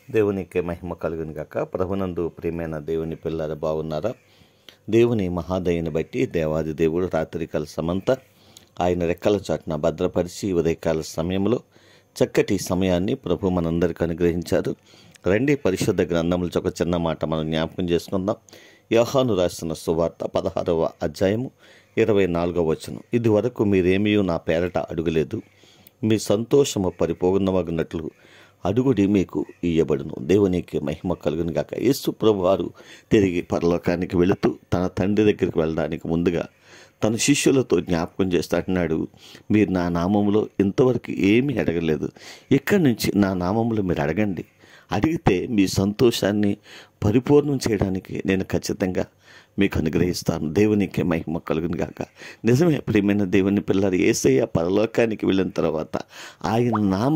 దేవునికి మహిమ కలుగును గాక. ప్రభునందు ప్రియమైన దేవుని పిల్లలు బాగున్నారా? దేవుని మహాదయని బట్టి దేవాది దేవుడు రాత్రికాల సమంతా ఆయన రెక్కల చాటున భద్రపరిచి ఉదయకాల సమయంలో చక్కటి సమయాన్ని ప్రభు మనందరికీ అనుగ్రహించారు. రండి, పరిశుద్ధ గ్రంథముల ఒక చిన్న మాట మనం జ్ఞాపకం చేసుకుందాం. యోహాను రాసిన సువార్త 16వ అధ్యాయము 24వ వచనం. ఇదివరకు మీరేమీ నా పేరట అడుగలేదు, మీ సంతోషము పరిపూర్ణమగినట్లు అడుగుడి, మీకు ఇయ్యబడును. దేవునికి మహిమ కలుగును గాక. యేసు ప్రభు వారు తిరిగి పరలోకానికి వెళుతూ తన తండ్రి దగ్గరికి వెళ్ళడానికి ముందుగా తన శిష్యులతో జ్ఞాపకం చేస్తూ అంటున్నాడు, మీరు నా నామములో ఇంతవరకు ఏమీ అడగలేదు, ఇక్కడి నుంచి నా నామములో మీరు అడగండి. అడిగితే మీ సంతోషాన్ని పరిపూర్ణం చేయడానికి నేను ఖచ్చితంగా మీకు అనుగ్రహిస్తాను. దేవునికి మహిమ కలుగును గాక. నిజమే ప్రియమైన దేవుని పిల్లలు, యేసయ్య పరలోకానికి వెళ్ళిన తర్వాత ఆయన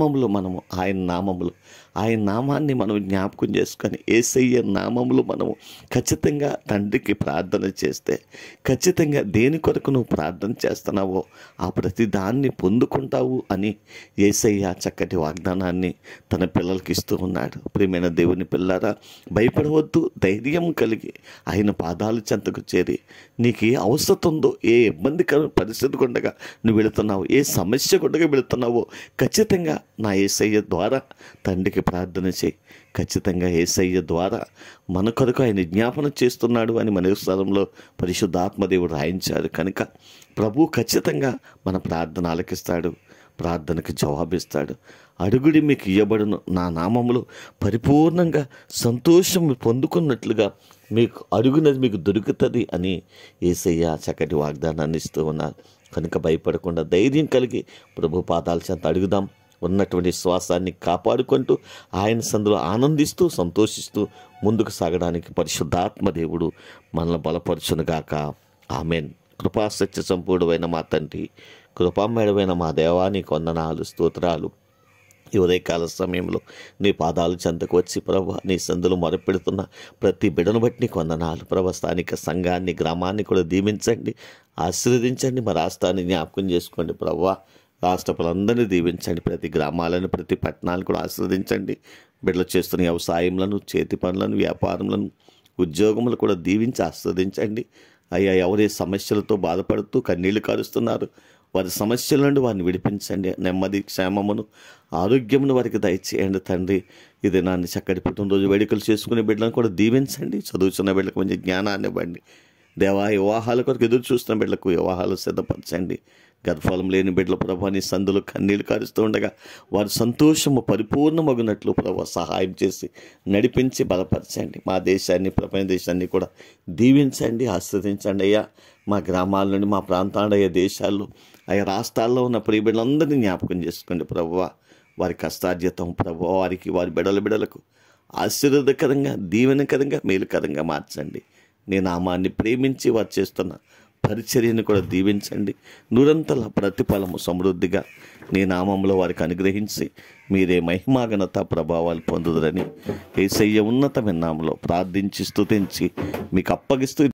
నామాన్ని మనం జ్ఞాపకం చేసుకొని యేసయ్య నామములో మనము ఖచ్చితంగా తండ్రికి ప్రార్థన చేస్తే, ఖచ్చితంగా దేని కొరకు నువ్వు ప్రార్థన చేస్తున్నావో ఆ ప్రతి దాన్ని పొందుకుంటావు అని యేసయ్య చక్కటి వాగ్దానాన్ని తన పిల్లలకి ఇస్తూ ఉన్నాడు. ప్రియమైన దేవుని పిల్లారా, భయపడవద్దు, ధైర్యం కలిగి ఆయన పాదాలు చెంతకు చేరి నీకు ఏ అవసరం ఉందో, ఏ ఇబ్బందికర పరిస్థితి గుండగా నువ్వు వెళుతున్నావు, ఏ సమస్య గుండగా వెళుతున్నావో ఖచ్చితంగా నా యేసయ్య ద్వారా తండ్రికి ప్రార్థన చేయి. ఖచ్చితంగా యేసయ్య ద్వారా మన కొరకు ఆయన జ్ఞాపన చేస్తున్నాడు అని మన స్థలంలో పరిశుద్ధాత్మదేవుడు రాయించారు. కనుక ప్రభు ఖచ్చితంగా మన ప్రార్థన ఆలకిస్తాడు, ప్రార్థనకు జవాబిస్తాడు. అడుగుడి, మీకు ఇయ్యబడును, నా నామములో పరిపూర్ణంగా సంతోషం పొందుకున్నట్లుగా మీకు అడుగునది మీకు దొరుకుతుంది అని యేసయ్య చక్కటి వాగ్దానాన్ని ఇస్తూ ఉన్నారు. కనుక భయపడకుండా ధైర్యం కలిగి ప్రభు పాదాల చెంత అడుగుదాం. ఉన్నటువంటి శ్వాసాన్ని కాపాడుకుంటూ ఆయన సందులో ఆనందిస్తూ సంతోషిస్తూ ముందుకు సాగడానికి పరిశుద్ధాత్మ దేవుడు మనల్ని బలపరచునుగాక. ఆమెన్. కృపాసత్య సంపూర్ణమైన మా తండ్రి, కృపామేడమైన మా దేవా, నీకు వందనాలు, స్తోత్రాలు. ఈ ఉదయకాల సమయంలో నీ పాదాలు చెంతకు వచ్చి ప్రభు నీ సందులో మొరపెడుతున్న ప్రతి బిడను బట్టి నీకు వందనాలు ప్రభు. స్థానిక సంఘాన్ని, గ్రామాన్ని కూడా దీవించండి, ఆశీర్వదించండి. మా రాష్ట్రాన్ని జ్ఞాపకం చేసుకోండి ప్రభు. రాష్ట్ర ప్రజలందరినీ దీవించండి. ప్రతి గ్రామాలను, ప్రతి పట్టణాలను కూడా ఆశీర్వదించండి. బిడ్డలు చేస్తున్న వ్యవసాయములను, చేతి పనులను, వ్యాపారములను, ఉద్యోగములు కూడా దీవించి ఆశీర్వదించండి. అయ్యా, ఎవరే సమస్యలతో బాధపడుతూ కన్నీళ్లు కారుస్తున్నారు, వారి సమస్యల నుండి వారిని విడిపించండి. నెమ్మది, క్షేమమును, ఆరోగ్యమును వారికి దయచేయండి తండ్రి. ఇది నాన్ని చక్కటి పుట్టినరోజు వేడుకలు చేసుకునే బిడ్డలను కూడా దీవించండి. చదువుతున్న బిడ్డలకు మంచి జ్ఞానాన్ని ఇవ్వండి దేవా. వివాహాల కొరకు ఎదురు చూస్తున్న బిడ్డలకు వివాహాలు సిద్ధపరచండి. గర్భఫలం లేని బిడ్డల ప్రభు నీ సందులో కన్నీళ్లు కారుస్తూ ఉండగా వారి సంతోషము పరిపూర్ణమగినట్లు ప్రభు సహాయం చేసి నడిపించి బలపరచండి. మా దేశాన్ని, ప్రపంచ దేశాన్ని కూడా దీవించండి, ఆశీర్వదించండి అయ్యా. మా గ్రామాల నుండి, మా ప్రాంతాల అయ్యా దేశాల్లో, ఆయా రాష్ట్రాల్లో ఉన్న ప్రియ బిడ్డలందరినీ జ్ఞాపకం చేసుకోండి ప్రభువ. వారి కష్టార్జితం ప్రభు వారికి, వారి బిడలకు ఆశీర్వాదకరంగా, దీవెనకరంగా, మేలుకరంగా మార్చండి. నీ నామాన్ని ప్రేమించి వారు చేస్తున్న పరిచర్యను కూడా దీవించండి. నూరంతల ప్రతిఫలము సమృద్ధిగా నీ నామంలో వారికి అనుగ్రహించి మీరే మహిమాఘనత ప్రభావాలు పొందుదరని యేసయ్య ఉన్నతమైన నామములో ప్రార్థించి స్తుతించి మీకు అప్పగిస్తూ